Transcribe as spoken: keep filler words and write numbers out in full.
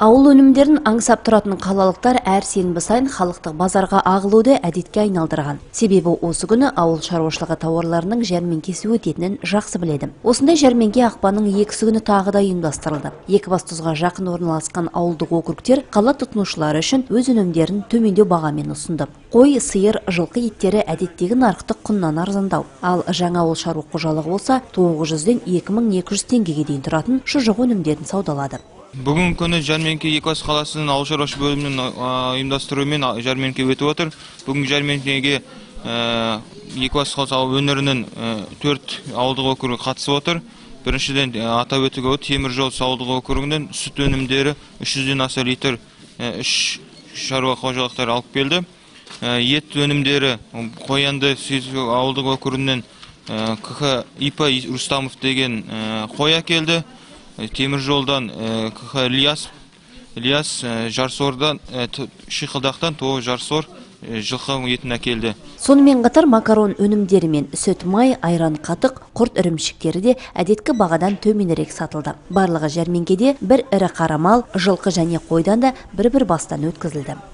Ауыл өнімдерін аңсап тұратын қалалықтар әр сенбі сайын халықтық базарға ағылуды әдетке айналдырған. Себебі осы күні ауыл шаруашылығы тауарларының жәрмеңкесі өтетінін жақсы біледі. Осындай жәрмеңке ақпанның екісі күні тағы да ұйымдастырылды. Екібастұзға жақын орналасқан ауылдық округтер қала тұтынушылары үшін өз өнімдерін төмендеу бағамен ұсынды. Қой, сиыр, жылқы еттері әдеттегі нарықтық құннан арзандау. Ал жаңа ауыл шаруа қожалығы болса тоғыз жүзден екі мың екі жүз теңгеге дейін тұратын шұжық өнімдерін саудалады. Бүгін күні жәрмеңке Екібастұз қаласының ауыл шаруашылығы бөлімінің ұйымдастыруымен жәрмеңке өтіп отыр. Бүгін жәрмеңкеге Екібастұз қаласы өңірінің төрт ауылдық округі қатысып отыр. Біріншіден атап өтуге Теміржол ауылдық округінен сүт өнімдері үш жүзден аса литр үш шаруа қожалықтары алып келді. Ет өнімдері Қоянды ауылдық округінен КХ ИПА Рустамов деген қой әкелді. Теміржолдан КХ Ильяс, Ильяс Жарсордан, Шиқылдақтан тоғыз Жарсор жылқы етін әкелді. Сонымен қатар макарон өнімдері мен сүт, май, айран, қатық, құрт ірімшіктері де әдеткі бағадан төменірек сатылды. Барлығы жәрмеңкеде бір ірі қара мал, жылқы және қойдан да бір-бір бастан өткізілді.